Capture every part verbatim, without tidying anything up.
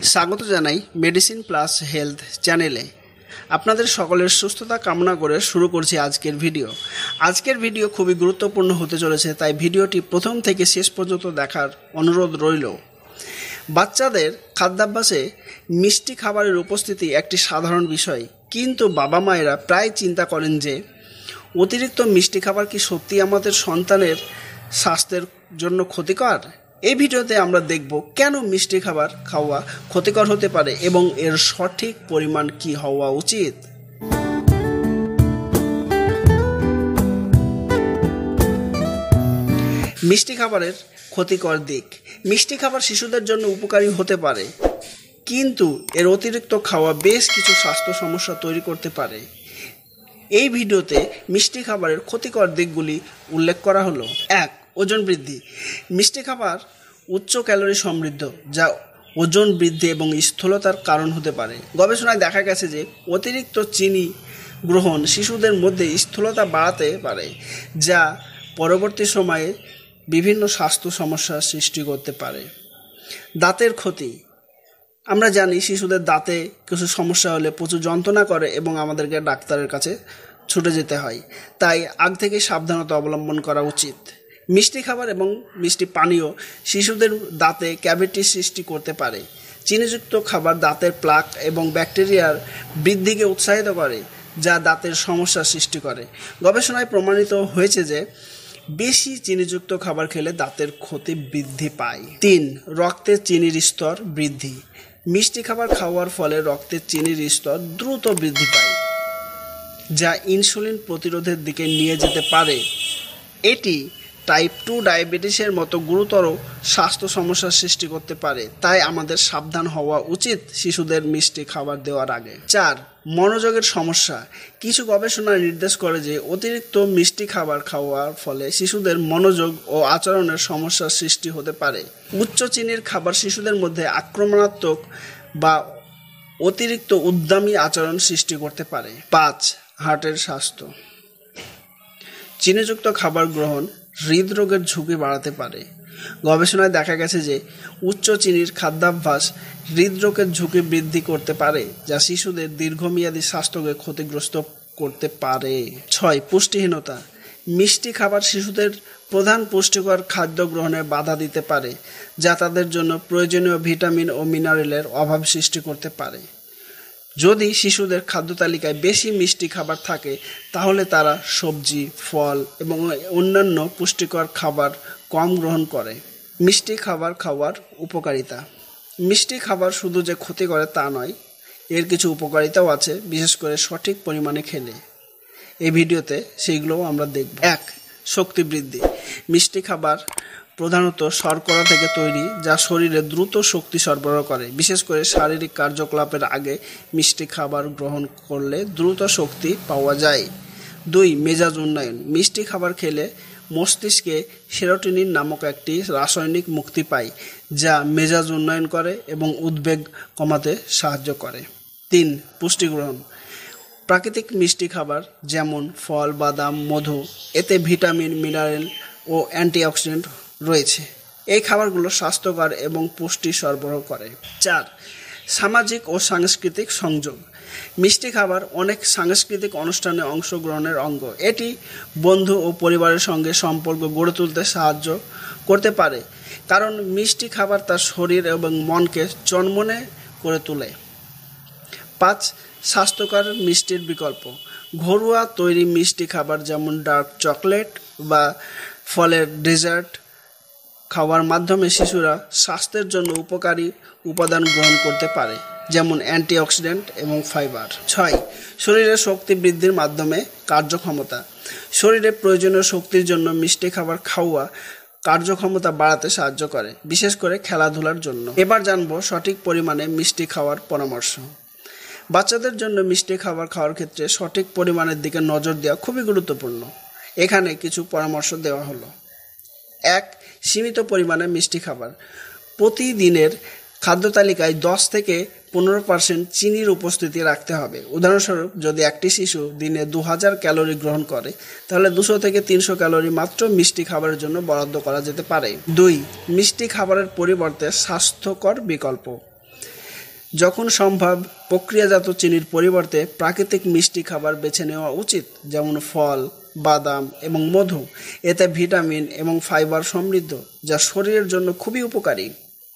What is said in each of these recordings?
স্বাগত জানাই medicine plus health চ্যানেলে। আপনাদের সকলের সুস্থতা কামনা করে শুরু করছি আজকের ভিডিও। আজকের ভিডিও খুবই গুরুত্বপূর্ণ হতে চলেছে, তাই ভিডিওটি প্রথম থেকে শেষ পর্যন্ত দেখার অনুরোধ রইল। বাচ্চাদের খাদ্যাভ্যাসে মিষ্টি খাবারের উপস্থিতি একটি সাধারণ বিষয়, কিন্তু বাবা মায়েরা প্রায় চিন্তা করেন যে অতিরিক্ত মিষ্টি খাবার কি সত্যি আমাদের সন্তানের স্বাস্থ্যের জন্য ক্ষতিকর। এই ভিডিওতে আমরা দেখব কেন মিষ্টি খাবার খাওয়া ক্ষতিকর হতে পারে এবং এর সঠিক পরিমাণ কি হওয়া উচিত। মিষ্টি খাবারের ক্ষতিকর দিক। মিষ্টি খাবার শিশুদের জন্য উপকারী হতে পারে, কিন্তু এর অতিরিক্ত খাওয়া বেশ কিছু স্বাস্থ্য সমস্যা তৈরি করতে পারে। এই ভিডিওতে মিষ্টি খাবারের ক্ষতিকর দিকগুলি উল্লেখ করা হলো। এক, ওজন বৃদ্ধি। মিষ্টি খাবার উচ্চ ক্যালোরি সমৃদ্ধ, যা ওজন বৃদ্ধি এবং স্থূলতার কারণ হতে পারে। গবেষণায় দেখা গেছে যে অতিরিক্ত চিনি গ্রহণ শিশুদের মধ্যে স্থূলতা বাড়াতে পারে, যা পরবর্তী সময়ে বিভিন্ন স্বাস্থ্য সমস্যার সৃষ্টি করতে পারে। দাঁতের ক্ষতি। আমরা জানি শিশুদের দাঁতে কিছু সমস্যা হলে প্রচুর যন্ত্রণা করে এবং আমাদেরকে ডাক্তারের কাছে ছুটে যেতে হয়, তাই আগ থেকে সাবধানতা অবলম্বন করা উচিত। মিষ্টি খাবার এবং মিষ্টি পানীয় শিশুদের দাঁতে ক্যাভিটি সৃষ্টি করতে পারে। চিনিযুক্ত খাবার দাঁতের প্লাক এবং ব্যাকটেরিয়ার বৃদ্ধিকে উৎসাহিত করে, যা দাঁতের সমস্যার সৃষ্টি করে। গবেষণায় প্রমাণিত হয়েছে যে বেশি চিনিযুক্ত খাবার খেলে দাঁতের ক্ষতি বৃদ্ধি পায়। তিন, রক্তের চিনির স্তর বৃদ্ধি। মিষ্টি খাবার খাওয়ার ফলে রক্তের চিনির স্তর দ্রুত বৃদ্ধি পায়, যা ইনসুলিন প্রতিরোধের দিকে নিয়ে যেতে পারে। এটি টাইপ টু ডায়াবেটিসের মতো গুরুতর স্বাস্থ্য সমস্যার সৃষ্টি করতে পারে, তাই আমাদের সাবধান হওয়া উচিত শিশুদের মিষ্টি খাবার দেওয়ার আগে। চার, মনোযোগের সমস্যা। কিছু গবেষণা নির্দেশ করে যে অতিরিক্ত মিষ্টি খাবার খাওয়ার ফলে শিশুদের মনোযোগ ও আচরণের সমস্যার সৃষ্টি হতে পারে। উচ্চ চিনির খাবার শিশুদের মধ্যে আক্রমণাত্মক বা অতিরিক্ত উদ্যমী আচরণ সৃষ্টি করতে পারে। পাঁচ, হার্টের স্বাস্থ্য। চিনিযুক্ত খাবার গ্রহণ হৃদরোগের ঝুঁকি বাড়াতে পারে। গবেষণায় দেখা গেছে যে উচ্চ চিনির খাদ্যাভ্যাস হৃদরোগের ঝুঁকি বৃদ্ধি করতে পারে, যা শিশুদের দীর্ঘমেয়াদী স্বাস্থ্যকে ক্ষতিগ্রস্ত করতে পারে। ছয়, পুষ্টিহীনতা। মিষ্টি খাবার শিশুদের প্রধান পুষ্টিকর খাদ্য গ্রহণে বাধা দিতে পারে, যা তাদের জন্য প্রয়োজনীয় ভিটামিন ও মিনারেলের অভাব সৃষ্টি করতে পারে। যদি শিশুদের খাদ্য তালিকায় বেশি মিষ্টি খাবার থাকে, তাহলে তারা সবজি, ফল এবং অন্যান্য পুষ্টিকর খাবার কম গ্রহণ করে। মিষ্টি খাবার খাওয়ার উপকারিতা। মিষ্টি খাবার শুধু যে ক্ষতি করে তা নয়, এর কিছু উপকারিতাও আছে, বিশেষ করে সঠিক পরিমাণে খেলে। এই ভিডিওতে সেইগুলোও আমরা দেখব। এক, শক্তি বৃদ্ধি। মিষ্টি খাবার প্রধানত শর্করা থেকে তৈরি, যা শরীরে দ্রুত শক্তি সরবরাহ করে। বিশেষ করে শারীরিক কার্যকলাপের আগে মিষ্টি খাবার গ্রহণ করলে দ্রুত শক্তি পাওয়া যায়। দুই, মেজাজ উন্নয়ন। মিষ্টি খাবার খেলে মস্তিষ্কে সেরোটোনিন নামক একটি রাসায়নিক মুক্তি পায়, যা মেজাজ উন্নয়ন করে এবং উদ্বেগ কমাতে সাহায্য করে। তিন, পুষ্টি গ্রহণ। প্রাকৃতিক মিষ্টি খাবার যেমন ফল, বাদাম, মধু, এতে ভিটামিন, মিনারেল ও অ্যান্টিঅক্সিডেন্ট রয়েছে। এই খাবারগুলো স্বাস্থ্যকর এবং পুষ্টি সরবরাহ করে। চার, সামাজিক ও সাংস্কৃতিক সংযোগ। মিষ্টি খাবার অনেক সাংস্কৃতিক অনুষ্ঠানে অংশগ্রহণের অঙ্গ। এটি বন্ধু ও পরিবারের সঙ্গে সম্পর্ক গড়ে তুলতে সাহায্য করতে পারে, কারণ মিষ্টি খাবার তার শরীর এবং মনকে চনমনে করে তোলে। পাঁচ, স্বাস্থ্যকর মিষ্টির বিকল্প। ঘরোয়া তৈরি মিষ্টি খাবার যেমন ডার্ক চকলেট বা ফলের ডেজার্ট খাওয়ার মাধ্যমে শিশুরা স্বাস্থ্যের জন্য উপকারী উপাদান গ্রহণ করতে পারে, যেমন অ্যান্টিঅক্সিডেন্ট এবং ফাইবার। ছয়, শরীরের শক্তি বৃদ্ধির মাধ্যমে কার্যক্ষমতা। শরীরে প্রয়োজনীয় শক্তির জন্য মিষ্টি খাবার খাওয়া কার্যক্ষমতা বাড়াতে সাহায্য করে, বিশেষ করে খেলাধুলার জন্য। এবার জানবো সঠিক পরিমাণে মিষ্টি খাওয়ার পরামর্শ। বাচ্চাদের জন্য মিষ্টি খাবার খাওয়ার ক্ষেত্রে সঠিক পরিমাণের দিকে নজর দেওয়া খুবই গুরুত্বপূর্ণ। এখানে কিছু পরামর্শ দেওয়া হলো। এক, সীমিত পরিমাণে মিষ্টি খাবার। প্রতিদিনের খাদ্য তালিকায় দশ থেকে পনেরো পার্সেন্ট চিনির উপস্থিতি রাখতে হবে। উদাহরণস্বরূপ, যদি একটি শিশু দিনে দু হাজার ক্যালোরি গ্রহণ করে, তাহলে দুশো থেকে তিনশো ক্যালোরি মাত্র মিষ্টি খাবারের জন্য বরাদ্দ করা যেতে পারে। দুই, মিষ্টি খাবারের পরিবর্তে স্বাস্থ্যকর বিকল্প। যখন সম্ভব প্রক্রিয়াজাত চিনির পরিবর্তে প্রাকৃতিক মিষ্টি খাবার বেছে নেওয়া উচিত, যেমন ফল, বাদাম এবং মধু। এতে ভিটামিন এবং ফাইবার সমৃদ্ধ, যা শরীরের জন্য খুবই উপকারী।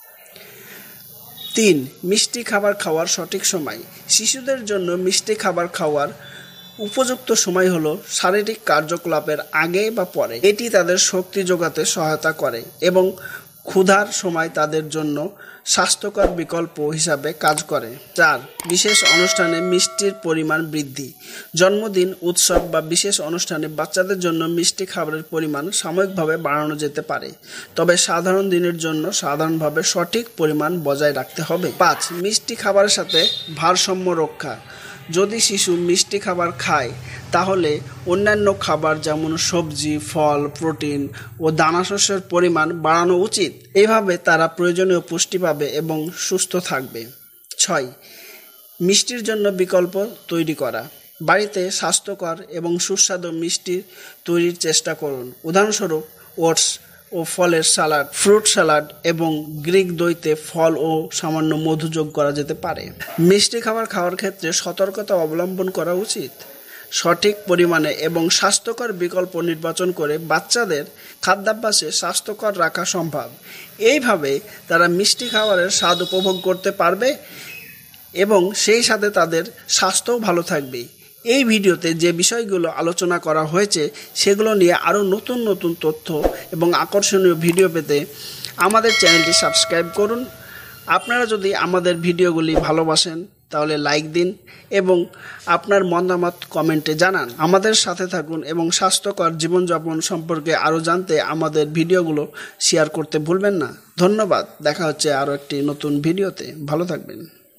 তিন, মিষ্টি খাবার খাওয়ার সঠিক সময়। শিশুদের জন্য মিষ্টি খাবার খাওয়ার উপযুক্ত সময় হলো শারীরিক কার্যকলাপের আগে বা পরে। এটি তাদের শক্তি যোগাতে সহায়তা করে এবং ক্ষুধার সময় তাদের জন্য স্বাস্থ্যকর বিকল্প হিসাবে কাজ করে। চার, বিশেষ অনুষ্ঠানে মিষ্টির পরিমাণ বৃদ্ধি। জন্মদিন, উৎসব বা বিশেষ অনুষ্ঠানে বাচ্চাদের জন্য মিষ্টি খাবারের পরিমাণ সাময়িকভাবে বাড়ানো যেতে পারে, তবে সাধারণ দিনের জন্য সাধারণভাবে সঠিক পরিমাণ বজায় রাখতে হবে। পাঁচ, মিষ্টি খাবারের সাথে ভারসাম্য রক্ষা। যদি শিশু মিষ্টি খাবার খায় তাহলে অন্যান্য খাবার যেমন সবজি, ফল, প্রোটিন ও দানাশস্যের পরিমাণ বাড়ানো উচিত। এভাবে তারা প্রয়োজনীয় পুষ্টি পাবে এবং সুস্থ থাকবে। ছয়, মিষ্টির জন্য বিকল্প তৈরি করা। বাড়িতে স্বাস্থ্যকর এবং সুস্বাদু মিষ্টি তৈরির চেষ্টা করুন। উদাহরণস্বরূপ ওটস ও ফলের সালাড, ফ্রুট সালাড এবং গ্রিক দইতে ফল ও সামান্য মধু যোগ করা যেতে পারে। মিষ্টি খাবার খাওয়ার ক্ষেত্রে সতর্কতা অবলম্বন করা উচিত। সঠিক পরিমাণে এবং স্বাস্থ্যকর বিকল্প নির্বাচন করে বাচ্চাদের খাদ্যাভ্যাসে স্বাস্থ্যকর রাখা সম্ভব। এইভাবে তারা মিষ্টি খাবারের স্বাদ উপভোগ করতে পারবে এবং সেই সাথে তাদের স্বাস্থ্যও ভালো থাকবে। এই ভিডিওতে যে বিষয়গুলো আলোচনা করা হয়েছে সেগুলো নিয়ে আরও নতুন নতুন তথ্য এবং আকর্ষণীয় ভিডিও পেতে আমাদের চ্যানেলটি সাবস্ক্রাইব করুন। আপনারা যদি আমাদের ভিডিওগুলি ভালোবাসেন তাহলে লাইক দিন এবং আপনার মতামত কমেন্টে জানান। আমাদের সাথে থাকুন এবং স্বাস্থ্যকর জীবনযাপন সম্পর্কে আরও জানতে আমাদের ভিডিওগুলো শেয়ার করতে ভুলবেন না। ধন্যবাদ। দেখা হচ্ছে আরও একটি নতুন ভিডিওতে। ভালো থাকবেন।